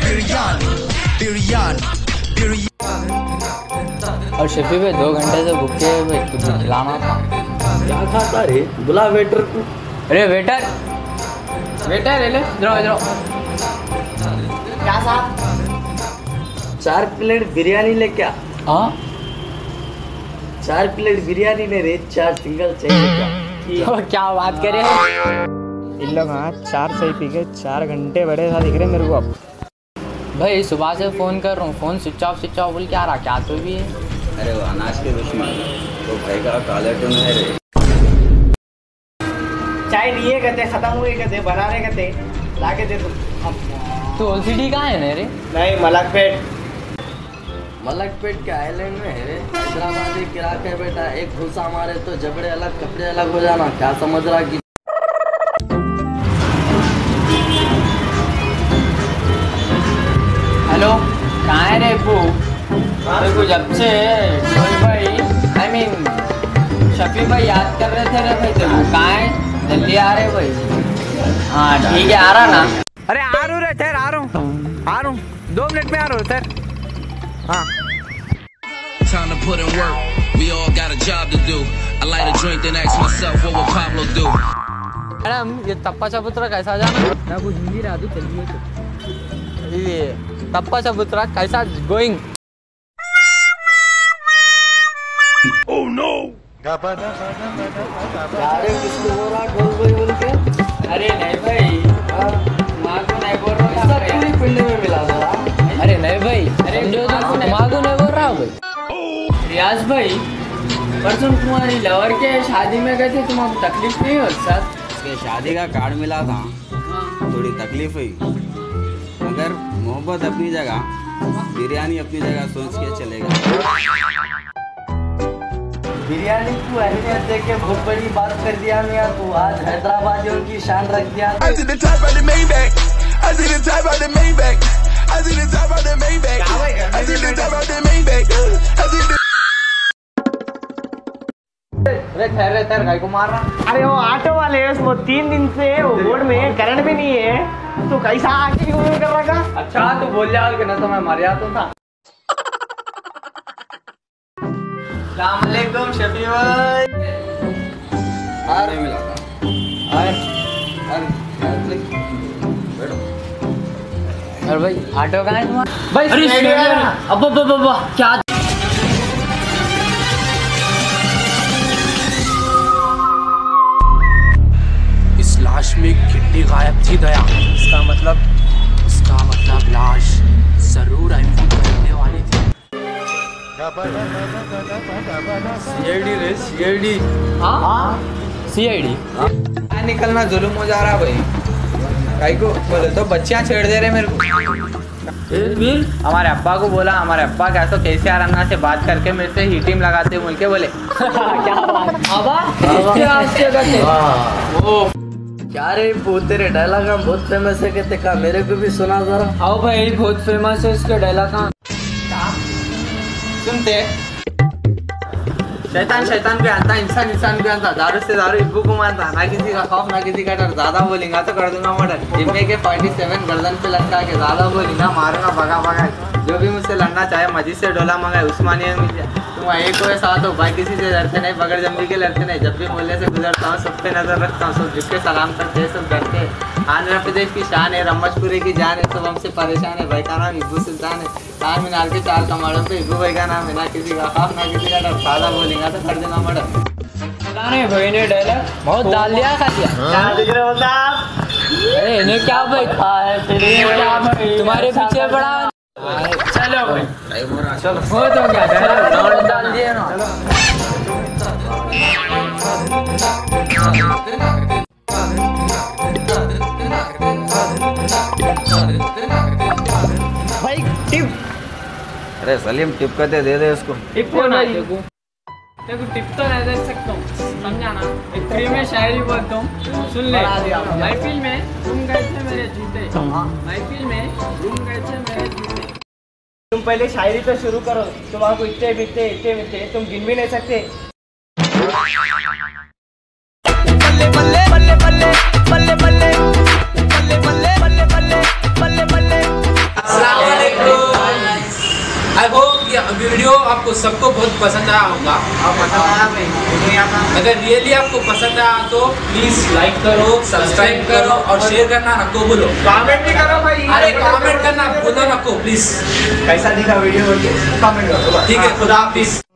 और शफी भाई 2 घंटे से भूखे हैं भाई, कुछ खिलाना था। क्या खाता रे? बुला वेटर को। अरे वेटर वेटर ले इधर इधर। क्या साहब? 4 प्लेट बिरयानी ले क्या? हाँ 4 प्लेट बिरयानी ले रे, 4 सिंगल चाहिए क्या? क्या बात करे इन लोग। हाँ 4 सही पी के 4 घंटे बड़े सा दिख रहे मेरे को। अब भाई सुबह से फ़ोन कर रहा हूँ, फ़ोन स्विच ऑफ बोल के आ रहा, क्या तो भी है? अरे वो अनाज के दुश्मन तो भाई का काले टून है रे। चाय लिए कहते, खत्म हुए कहते, बना रहे कहते, लाके दे दो। तो ओलसीडी कहाँ है ना रे? नहीं, मलकपेट। मलकपेट के आइलैंड में है रे। हैदराबादी किरा के बेटा, एक घुसा मारे तो जबड़े अलग कपड़े अलग हो जाना। क्या समझ रहा कि हेलो कहाँ है रे बू? मेरे को जब से भाई शफी भाई याद कर रहे थे रे भाई, तेरे कहाँ है? जल्दी आ रहे भाई। हाँ ठीक है आ रहा ना। अरे आ रहा हूँ रे, ठहर आ रहा हूँ 2 मिनट में आ रहा हूँ सर। हाँ Time to put in work. We all got a job to do. I light a drink then ask myself what would Pablo do. Madam ये तप्पा चबूतरा कैसा जाना? मैं वो हिंदी रहा दूँ, चलिए तो। ये तप्पा चबूतरा कैसा गोइंग? Oh no! किसको बोल रहा ढोल बोल के? अरे नहीं भाई माँ को नहीं बोल रहा पूरी पिंड में मिला दो। अरे नहीं भाई, अरे जो माँ को नहीं बोल रहा भाई। रियाज भाई परसों तुम्हारी लवर के शादी में गए थे, तुम्हारी तकलीफ नहीं हो साथ? उसके शादी का कार्ड मिला था, थोड़ी तकलीफ हुई, मगर मोहब्बत अपनी जगह, बिरयानी अपनी जगह सोच के चलेगा। बिरयानी की अहमियत देख के बहुत बड़ी बात कर दिया मियां तू। आज हैदराबादियों की शान रख दिया। ठहर गाय को मार रहा। अरे वो ऑटो वाले वो 3 दिन से वो रोड में करंट भी नहीं है, तो कैसा आके क्यों कर रहा था? अच्छा तो बोल जा कि ना तो मैं मर जाता था। अस्सलामुअलैकुम शफी भाई। नहीं मिला था। अरे भाई ऑटो कहाँ है तुम्हारा? भाई अरे अब क्या इस लाश में किडनी गायब थी दया। इसका मतलब लाश जरूर आईफोन करने वाली थी। सीआईडी रे सीआईडी। हाँ सीआईडी निकलना जुलूम हो जा रहा भाई। भाई को बोले तो बच्चियां छेड़ दे रहे मेरे को। हमारे अब्बा को बोला, हमारे अब्बा क्या तो केसीआर अन्ना से बात करके मेरे से ही टीम लगाते बोल के बोले। क्या बात क्या रे वो तेरे डायलॉग बहुत फेमस है कहते का, मेरे को भी सुना जरा। आओ भाई बहुत फेमस है इसके डायलॉग का। सुनते शैतान शैतान भी आता, इंसान इंसान भी आता, दारू से दारू इब्बू को मारता, ना किसी का खौफ ना किसी का डर, ज्यादा बोलेंगा तो कर दूंगा मर्डर। जिम्मे के 47 गर्दन पे लटका के, ज्यादा बोलेंगा मारूंगा भगा भगा। जो भी मुझसे लड़ना चाहे मस्जिद से डोला मंगाए, उस्मानिया में तुम एक हो साथ हो भाई, किसी से लड़ते नहीं, बगैर जम्बी के लड़ते नहीं। जब भी मोहल्ले से गुजरता हूँ सब पे नजर रखता हूँ, सब जिसके सलाम करते हैं सब डरते हैं। आंध्र प्रदेश की शान है, रमचपुरे की जान है, सब हमसे परेशान है। भाई का नाम इब्बू सुल्तान है, 4 मीनार के 4 कमाड़ों पे इब्बू भाई का नाम है। ना किसी का खौफ ना किसी का डर, ज्यादा बोलेंगा तो कर देना मर्डर। भाई ने डायलॉग बहुत डाल दिया खा दिया। अरे इन्हें क्या भाई तुम्हारे पीछे पड़ा। चलो भाई चलो हो तो क्या डायलॉग डाल दिए ना। भाई टिप। अरे सलीम टिप करते दे दे उसको। टिप को ना देखो, टिप तो नहीं दे सकता हूँ, समझा ना। एक फ्री में शायरी बोलता हूँ, सुन ले। महफिल में तुम गए थे मेरे जूते, महफिल में तुम गए थे मेरे जूते। तुम पहले शायरी तो शुरू करो, तुम्हारे इतने बिकते तुम गिन भी नहीं सकते। बल्ले बल्ले बल्ले बल्ले बल्ले बल्ले बल्ले बल्ले बल्ले बल्ले बल्ले बल्ले। आपको सबको बहुत पसंद आया होगा। अगर रियली आपको पसंद आया तो प्लीज लाइक करो, सब्सक्राइब करो और शेयर करना नको भूलो। कमेंट भी करो भाई। अरे कमेंट करना भूलो नको प्लीज। कैसा दिखा वीडियो, कमेंट करो। ठीक है, खुदा हाफिज।